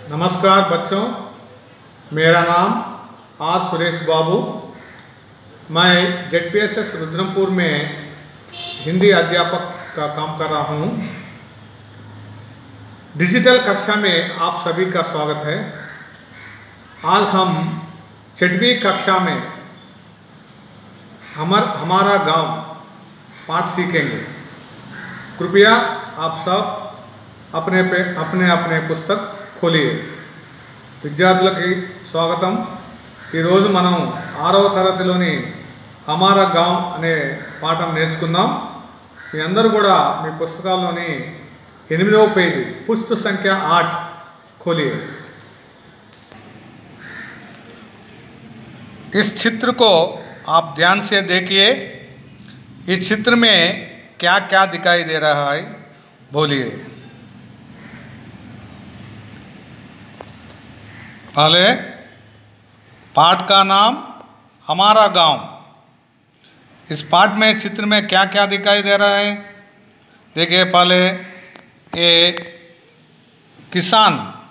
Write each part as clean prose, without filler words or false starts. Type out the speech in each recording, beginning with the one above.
नमस्कार बच्चों, मेरा नाम आर सुरेश बाबू। मैं जेडपीएसएस रुद्रमपुर में हिंदी अध्यापक का काम कर रहा हूँ। डिजिटल कक्षा में आप सभी का स्वागत है। आज हम 6वीं कक्षा में हमारा गांव पाठ सीखेंगे। कृपया आप सब अपने पुस्तक खोलिए। విద్యార్థులకి స్వాగతం। ఈరోజు మనం 6వ తరగతిలోని హమారా గాంవ్ అనే పాఠం నేర్చుకుందాం। మీ అందరూ కూడా మీ పుస్తకాల్లోని 8వ పేజీ పుస్తక సంఖ్య 8 खोलिए। इस चित्र को आप ध्यान से देखिए। इस चित्र में क्या क्या दिखाई दे रहा है, बोलिए। पहले पाठ का नाम हमारा गांव। इस पाठ में चित्र में क्या क्या दिखाई दे रहा है, देखिए। पहले ये किसान,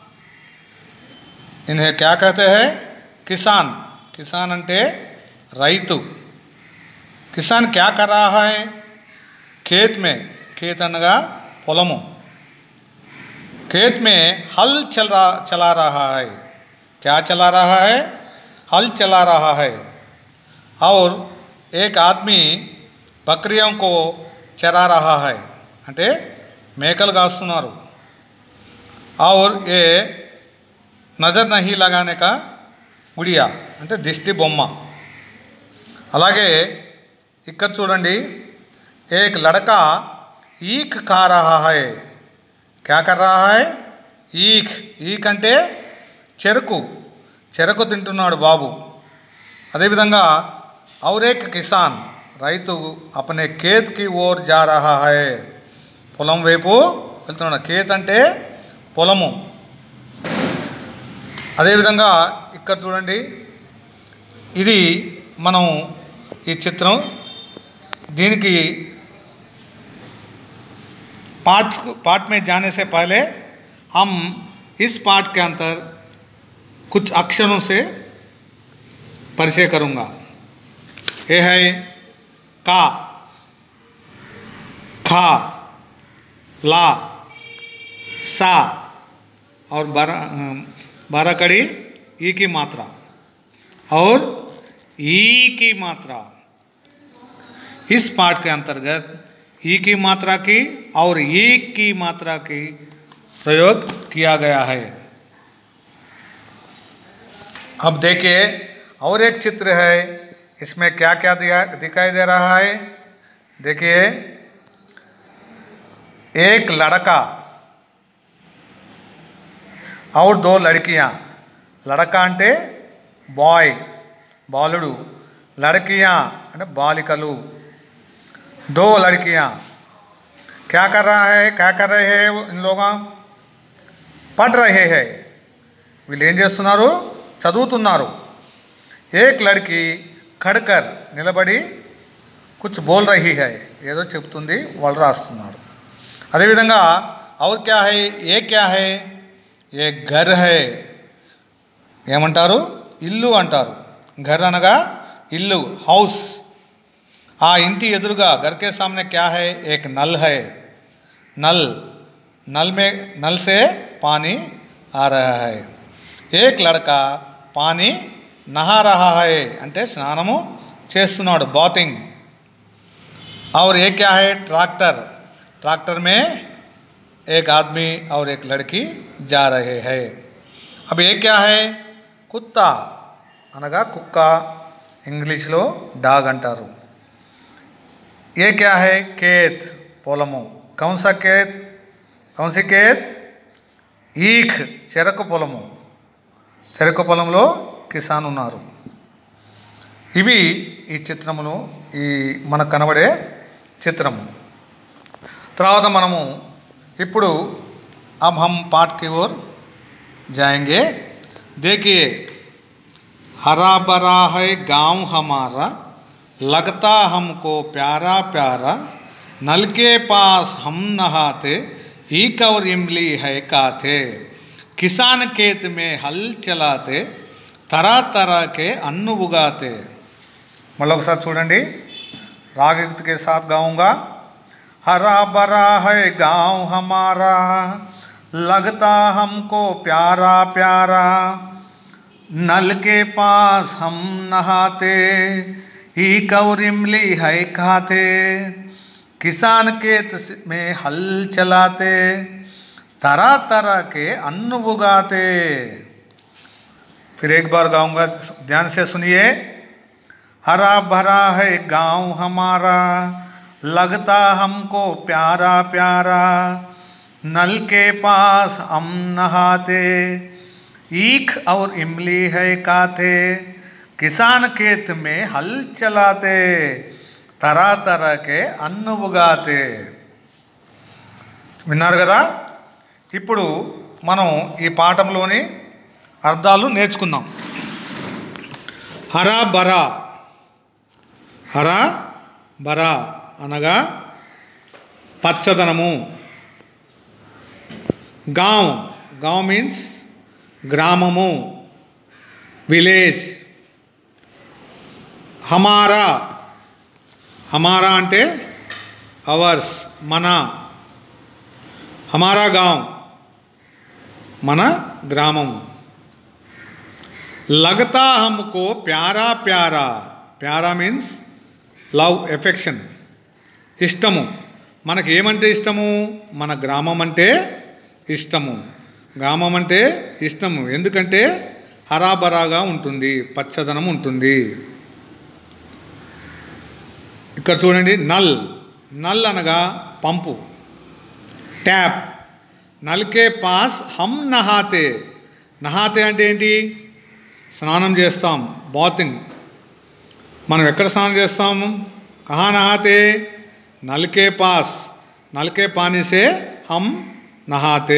इन्हें क्या कहते हैं? किसान। किसान अंटे रैतु। किसान क्या कर रहा है? खेत में, खेत अनगा పొలము, खेत में हल चला रहा है। क्या चला रहा है? हल चला रहा है। और एक आदमी बकरियों को चरा रहा है, అంటే మేకలు కాస్తున్నారు। और ये नज़र नहीं लगाने का గుడియా, అంటే దిష్టి బొమ్మ। అలాగే ఇక్కడ చూడండి, एक लड़का ईख खा रहा है। क्या कर रहा है? ईख। ईख అంటే చెరకు, చెరకు తింటున్నాడు బాబు। అదేవిధంగా और एक किसान, రైతు अपने खेत की ओर जा रहा है। పొలం వైపు వెళ్తున్నాడు। खेत అంటే పొలము। అదేవిధంగా ఇక్కడ చూడండి, ఇది మనం ఈ చిత్రం, దీనికి पाठ में जाने से पहले हम इस पाठ के अंदर कुछ अक्षरों से परिचय करूँगा। ये है का, खा, ला, सा और बारह कड़ी ई की मात्रा और ई की मात्रा। इस पाठ के अंतर्गत ई की मात्रा की और ई की मात्रा की प्रयोग किया गया है। अब देखिए, और एक चित्र है, इसमें क्या क्या दिखाई दे रहा है, देखिए। एक लड़का और 2 लड़कियां। लड़का అంటే బాయ్, బాలుడు। लड़कियां అంటే బాలికలు। 2 लड़कियां। क्या कर रहा है? क्या कर रहे हैं इन लोग? पढ़ रहे हैं। వీళ్ళు ఏం చేస్తున్నారు? చదువుతున్నారు। एक लड़की खड़कर నిలబడి कुछ बोल रही है, ఏదో చెప్తుంది, వాళ్ళు రాస్తున్నారు। అదేవిధంగా और क्या है? ये क्या है? ये घर है। ఏమంటారు? ఇల్లు అంటారు। घर అనగా ఇల్లు, హౌస్। ఆ ఇంటి ఎదురుగా घर के सामने क्या है? एक नल है। नल, नल से पानी आ रहा है। एक लड़का पानी नहा रहा है, అంటే స్నానము చేస్తున్నాడు, బాతింగ్। और ये क्या है? ट्रैक्टर। ट्रैक्टर में एक आदमी और एक लड़की जा रहे हैं। अब ये क्या है? कुत्ता అనగా కుక్క, ఇంగ్లీష్లో డాగ్ అంటారు। ये क्या है? खेत, పొలము। कौन सा खेत? कौन सी खेत? ఈఖ్, చెరకు పొలము। చెరకు పొలంలో కిసాన్ ఉన్నారు। ఇవి ఈ చిత్రమును, ఈ మనకు కనబడే చిత్రము। తర్వాత మనము ఇప్పుడు अब हम पाठ की ओर जाएंगे। देखिए, हरा भरा है गांव हमारा, लगता हमको प्यारा प्यारा, नल के पास हम नहाते, ईख और इमली है खाते। किसान खेत में हल चलाते तरह तरह के अन्न उगाते। मतलब ఒకసారి చూడండి, राग के साथ गाऊंगा। हरा भरा है गांव हमारा, लगता हमको प्यारा प्यारा, नल के पास हम नहाते, ईख और इमली है खाते, किसान खेत में हल चलाते तरह तरह के अन्न उगाते। फिर एक बार गाऊंगा, ध्यान से सुनिए। हरा भरा है गांव हमारा, लगता हमको प्यारा प्यारा, नल के पास हम नहाते, ईख और इमली है खाते, किसान खेत में हल चलाते तरह तरह के అన్ను ఉగాతే। విన్నారు కదా? ఇప్పుడు మనం ఈ పాఠంలోని అర్థాలు నేర్చుకుందాం। హరా బరా, హరా బరా అనగా పచ్చదనము। గాంవ్, గాంవ్ మీన్స్ గ్రామము, విలేజ్। హమారా, हमारा అంటే అవర్స్, మన। हमारा गांव మన గ్రామం। लगता हमको प्यारा प्यारा, प्यारा మీన్స్ లవ్, ఎఫెక్షన్, ఇష్టము। మనకి ఏమంటే ఇష్టము? మన గ్రామం అంటే ఇష్టము, గ్రామం అంటే ఇష్టము। ఎందుకంటే హరాబరాగా ఉంటుంది, పచ్చదనం ఉంటుంది। ఇక్కడ చూడండి, నల్, నల్ అనగా పంపు, ట్యాప్। నల్కే పాస్ హమ్ నహాతే, నహాతే అంటే ఏంటి? స్నానం చేస్తాం, బాతింగ్। మనం ఎక్కడ స్నానం చేస్తాము? కహా నహాతే? నల్కే పాస్, నల్కే పానీ సే హమ్ నహాతే।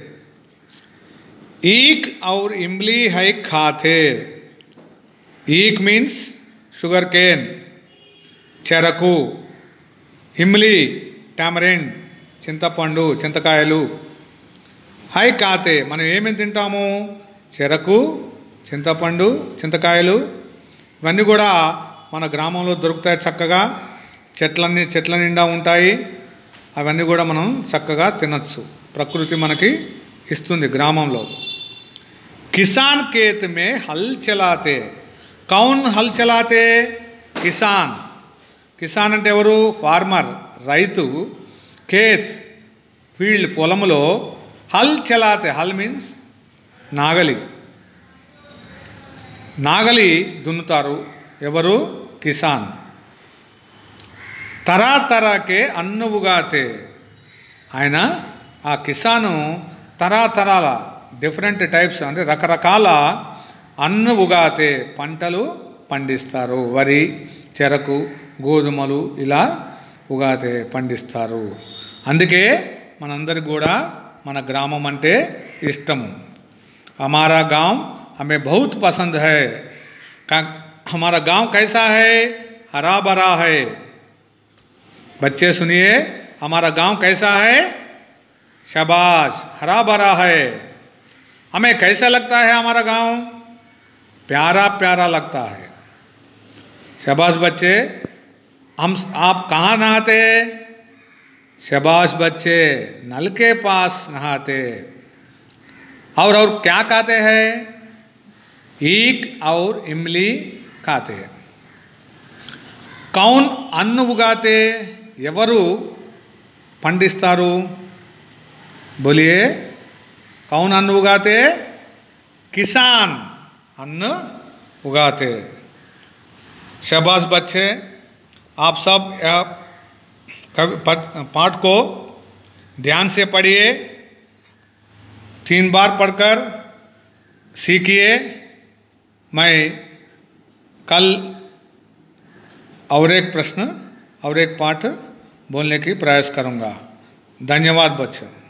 ఈక్ और इमली है खाते, ఈక్ మీన్స్ షుగర్ కేన్, చెరకు। ఇమ్లీ టామరెండ్, చింతపండు, చింతకాయలు। హై కాతే మనం ఏమేమి తింటాము? చెరకు, చింతపండు, చింతకాయలు, ఇవన్నీ కూడా మన గ్రామంలో దొరుకుతాయి చక్కగా। చెట్ల నిండా ఉంటాయి, అవన్నీ కూడా మనం చక్కగా తినచ్చు, ప్రకృతి మనకి ఇస్తుంది గ్రామంలో। కిసాన్ खेत में हल चलाते, कौन हल चलाते? కిసాన్, కిసాన్ అంటే ఎవరు? ఫార్మర్, రైతు। ఖేత్ ఫీల్డ్, పొలంలో। హల్ చలాతే, హల్ మీన్స్ నాగలి, నాగలి దున్నుతారు ఎవరు? కిసాన్। తరా తరాకే అన్ను ఉగాతే, ఆయన ఆ కిసాను తరాతరాల, డిఫరెంట్ టైప్స్ అంటే రకరకాల అన్ను ఉగాతే పంటలు పండిస్తారు। వరి, చెరకు, గోధుమలు ఇలా ఉగాతే పండిస్తారు। అందుకే మనందరికి కూడా మన గ్రామం అంటే ఇష్టము। हमारा गांव हमें बहुत पसंद है। हमारा गांव कैसा है? हरा भरा है। बच्चे सुनिए, हमारा गांव कैसा है? शाबाश, हरा भरा है। हमें कैसा लगता है हमारा गांव? प्यारा प्यारा लगता है। शाबाश बच्चे। आप कहाँ नहाते? शाबाश बच्चे, नल के पास नहाते। और क्या खाते हैं? ईख और इमली खाते हैं। कौन अन्न उगाते? ఎవరు పండిస్తారు? बोलिए, कौन अन्न उगाते? किसान अन्न उगाते। शाबाश बच्चे, आप सब पाठ को ध्यान से पढ़िए, 3 बार पढ़कर सीखिए। मैं कल और एक प्रश्न और एक पाठ बोलने की प्रयास करूँगा। धन्यवाद बच्चों।